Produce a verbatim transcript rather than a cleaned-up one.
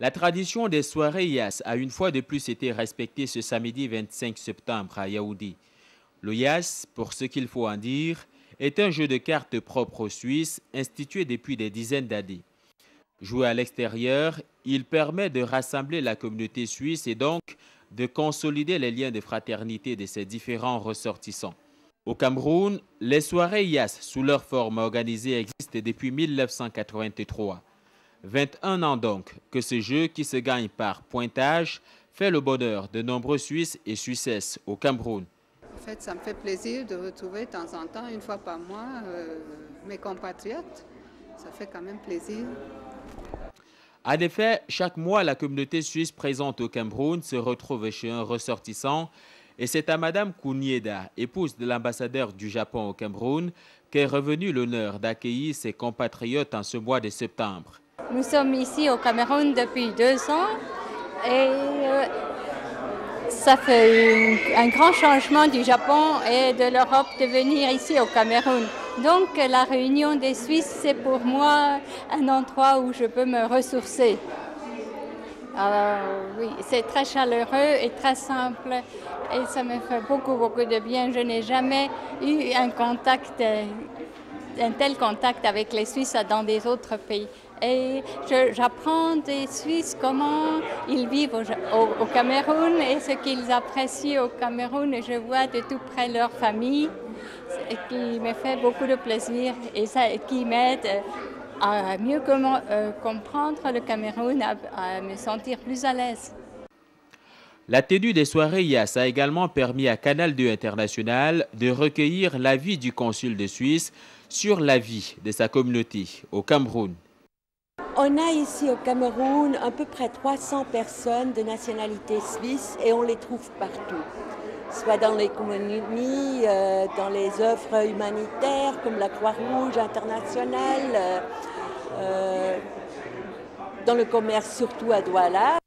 La tradition des soirées Yas a une fois de plus été respectée ce samedi vingt-cinq septembre à Yaoundé. Le Yas, pour ce qu'il faut en dire, est un jeu de cartes propre aux Suisses, institué depuis des dizaines d'années. Joué à l'extérieur, il permet de rassembler la communauté suisse et donc de consolider les liens de fraternité de ses différents ressortissants. Au Cameroun, les soirées Yas, sous leur forme organisée, existent depuis mille neuf cent quatre-vingt-trois. vingt et un ans donc que ce jeu, qui se gagne par pointage, fait le bonheur de nombreux Suisses et Suissesses au Cameroun. En fait, ça me fait plaisir de retrouver de temps en temps, une fois par mois, euh, mes compatriotes. Ça fait quand même plaisir. En effet, chaque mois, la communauté suisse présente au Cameroun se retrouve chez un ressortissant et c'est à Madame Kounieda, épouse de l'ambassadeur du Japon au Cameroun, qu'est revenu l'honneur d'accueillir ses compatriotes en ce mois de septembre. Nous sommes ici au Cameroun depuis deux ans et euh, ça fait une, un grand changement du Japon et de l'Europe de venir ici au Cameroun. Donc la réunion des Suisses, c'est pour moi un endroit où je peux me ressourcer. Euh, oui, c'est très chaleureux et très simple et ça me fait beaucoup, beaucoup de bien. Je n'ai jamais eu un contact, un tel contact avec les Suisses dans des autres pays. Et j'apprends des Suisses comment ils vivent au, au, au Cameroun et ce qu'ils apprécient au Cameroun. Et je vois de tout près leur famille, qui me fait beaucoup de plaisir et ça, qui m'aide à mieux comment, euh, comprendre le Cameroun, à, à me sentir plus à l'aise. La tenue des soirées Yas a également permis à Canal deux International de recueillir l'avis du consul de Suisse sur la vie de sa communauté au Cameroun. On a ici au Cameroun à peu près trois cents personnes de nationalité suisse et on les trouve partout, soit dans les communautés, euh, dans les œuvres humanitaires comme la Croix-Rouge internationale, euh, euh, dans le commerce surtout à Douala.